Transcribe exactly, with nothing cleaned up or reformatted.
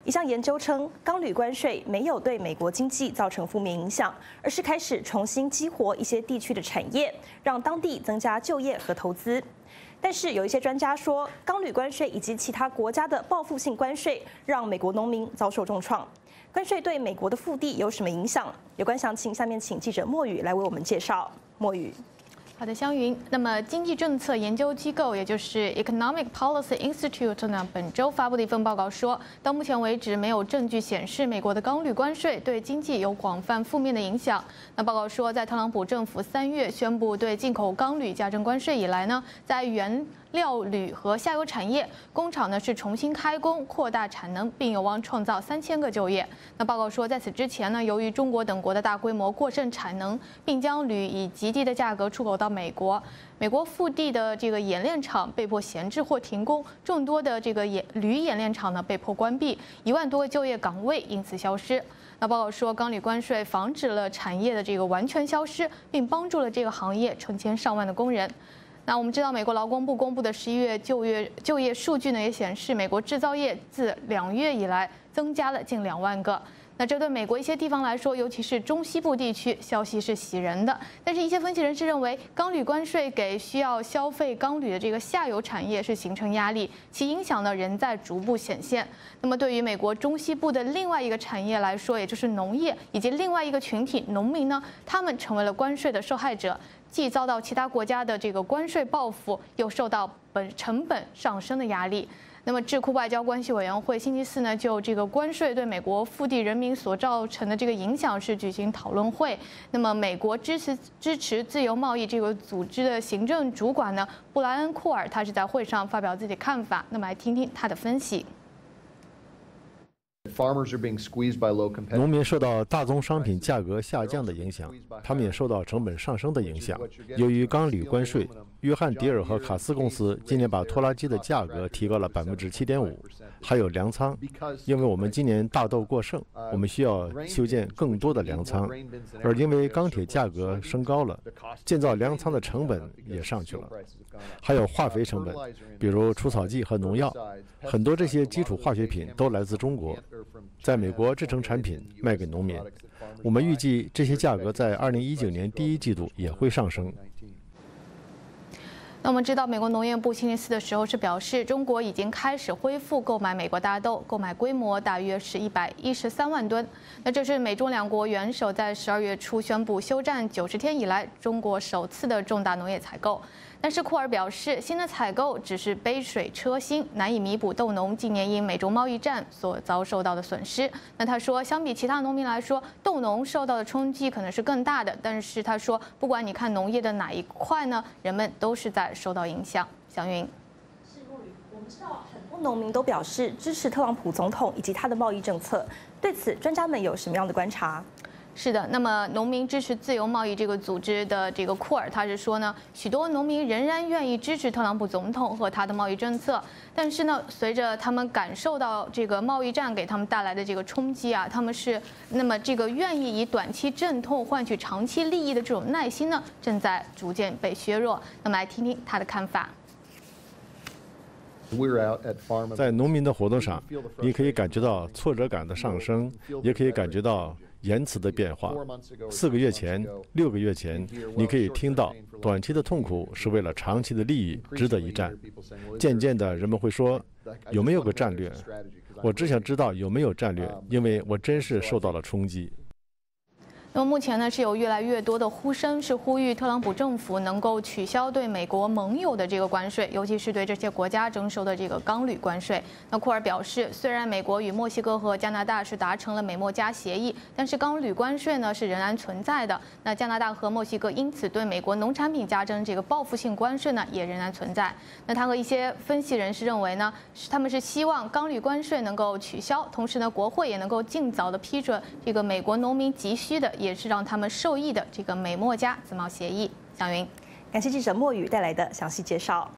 一项研究称，钢铝关税没有对美国经济造成负面影响，而是开始重新激活一些地区的产业，让当地增加就业和投资。但是有一些专家说，钢铝关税以及其他国家的报复性关税，让美国农民遭受重创。关税对美国的腹地有什么影响？有关详情，下面请记者莫宇来为我们介绍。莫宇。 好的，湘云。那么，经济政策研究机构，也就是 Economic Policy Institute 呢，本周发布的一份报告说，到目前为止，没有证据显示美国的钢铝关税对经济有广泛负面的影响。那报告说，在特朗普政府三月宣布对进口钢铝加征关税以来呢，在原料铝和下游产业，工厂呢是重新开工，扩大产能，并有望创造三千个就业。那报告说，在此之前呢，由于中国等国的大规模过剩产能，并将铝以极低的价格出口到 美国，美国腹地的这个冶炼厂被迫闲置或停工，众多的这个冶铝冶炼厂呢被迫关闭，一万多个就业岗位因此消失。那报告说，钢铝关税防止了产业的这个完全消失，并帮助了这个行业成千上万的工人。那我们知道，美国劳工部公布的十一月就业就业数据呢，也显示美国制造业自两月以来增加了近两万个。 那这对美国一些地方来说，尤其是中西部地区，消息是喜人的。但是，一些分析人士认为，钢铝关税给需要消费钢铝的这个下游产业是形成压力，其影响呢仍在逐步显现。那么，对于美国中西部的另外一个产业来说，也就是农业以及另外一个群体农民呢，他们成为了关税的受害者，既遭到其他国家的这个关税报复，又受到本成本上升的压力。 那么，智库外交关系委员会星期四呢，就这个关税对美国腹地人民所造成的这个影响是举行讨论会。那么，美国支持支持自由贸易这个组织的行政主管呢，布莱恩·库尔，他是在会上发表自己的看法。那么，来听听他的分析。 农民受到大宗商品价格下降的影响，他们也受到成本上升的影响。由于钢铝关税，约翰迪尔和卡斯公司今年把拖拉机的价格提高了百分之七点五，还有粮仓，因为我们今年大豆过剩，我们需要修建更多的粮仓，而因为钢铁价格升高了，建造粮仓的成本也上去了。 还有化肥成本，比如除草剂和农药，很多这些基础化学品都来自中国，在美国制成产品卖给农民。我们预计这些价格在二零一九年第一季度也会上升。 那我们知道，美国农业部星期四的时候是表示，中国已经开始恢复购买美国大豆，购买规模大约是一百一十三万吨。那这是美中两国元首在十二月初宣布休战九十天以来，中国首次的重大农业采购。但是库尔表示，新的采购只是杯水车薪，难以弥补豆农今年因美中贸易战所遭受到的损失。那他说，相比其他农民来说，豆农受到的冲击可能是更大的。但是他说，不管你看农业的哪一块呢，人们都是在 受到影响。祥云， 是莫宇，我们知道很多农民都表示支持特朗普总统以及他的贸易政策，对此专家们有什么样的观察？ 是的，那么农民支持自由贸易这个组织的这个库尔，他是说呢，许多农民仍然愿意支持特朗普总统和他的贸易政策，但是呢，随着他们感受到这个贸易战给他们带来的这个冲击啊，他们是那么这个愿意以短期阵痛换取长期利益的这种耐心呢，正在逐渐被削弱。那么来听听他的看法。 在农民的活动上，你可以感觉到挫折感的上升，也可以感觉到言辞的变化。四个月前、六个月前，你可以听到短期的痛苦是为了长期的利益，值得一战。渐渐的，人们会说，有没有个战略？我只想知道有没有战略，因为我真是受到了冲击。 那么目前呢，是有越来越多的呼声是呼吁特朗普政府能够取消对美国盟友的这个关税，尤其是对这些国家征收的这个钢铝关税。那库尔表示，虽然美国与墨西哥和加拿大是达成了美墨加协议，但是钢铝关税呢是仍然存在的。那加拿大和墨西哥因此对美国农产品加征这个报复性关税呢也仍然存在。那他和一些分析人士认为呢，是他们是希望钢铝关税能够取消，同时呢，国会也能够尽早的批准这个美国农民急需的。 也是让他们受益的这个美墨加自贸协议。小云， 感谢记者莫宇带来的详细介绍。